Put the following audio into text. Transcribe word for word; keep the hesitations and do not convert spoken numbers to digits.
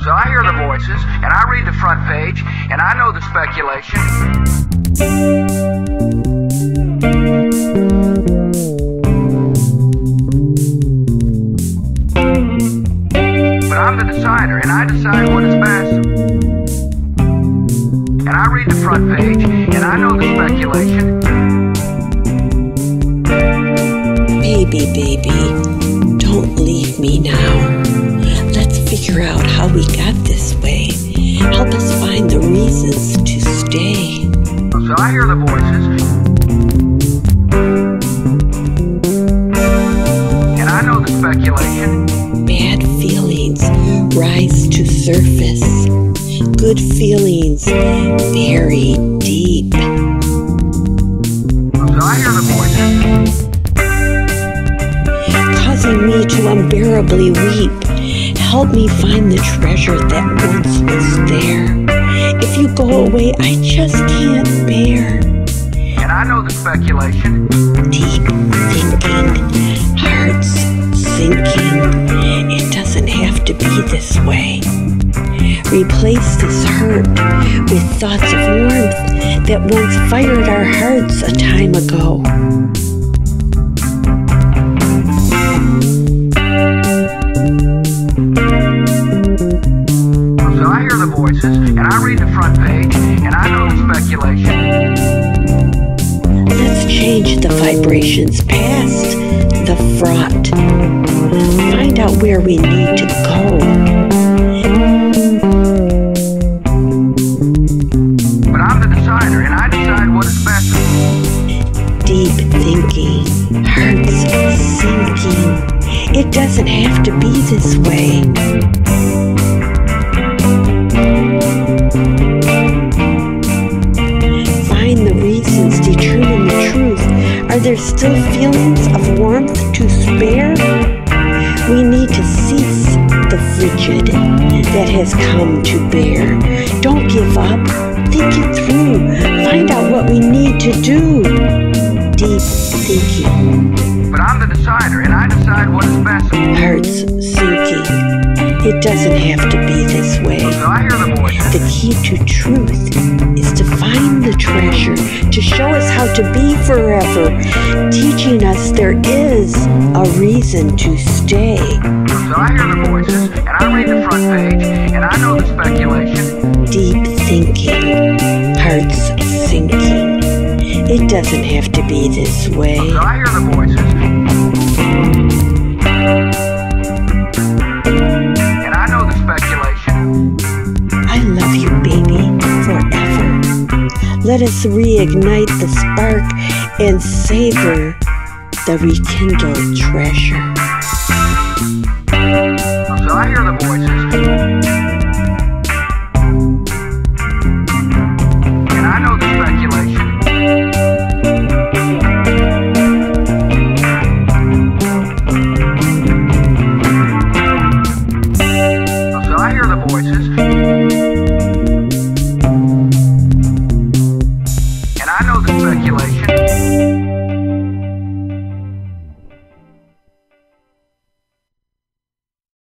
So I hear the voices, and I read the front page, and I know the speculation. But I'm the decider, and I decide what is best. And I read the front page, and I know the speculation. Baby, baby, don't leave me now. Let's figure out how we got this way. Help us find the reasons to stay. So I hear the voices, and I know the speculation. Bad feelings rise to surface. Good feelings bury deep. So I hear the voices, causing me to unbearably weep. Help me find the treasure that once was there. If you go away, I just can't bear. and I know the speculation. Deep thinking, hearts sinking. It doesn't have to be this way. Replace this hurt with thoughts of warmth that once fired our hearts a time ago. So I hear the voices, and I read the front page, and I know the speculation. Let's change the vibrations past the fraught. Find out where we need to go. But I'm the decider, and I decide what is best. Deep thinking, hearts sinking. It doesn't have to be this way. Find the reasons, determine the truth. Are there still feelings of warmth to spare? We need to cease the frigid that has come to bear. Don't give up. Think it through. Find out what we need to do. Deep thinking. But I'm the decider, and I decide what is best. Hearts sinking. It doesn't have to be this way. So I hear the voices. The key to truth is to find the treasure, to show us how to be forever, teaching us there is a reason to stay. So I hear the voices, and I read the front page, and I know the speculation. Deep thinking, hearts sinking. It doesn't have to be this way. So I hear the voices, and I know the speculation. I love you, baby, forever. Let us reignite the spark and savor the rekindled treasure. So I hear the voices, and I know the speculation. So I hear the voices,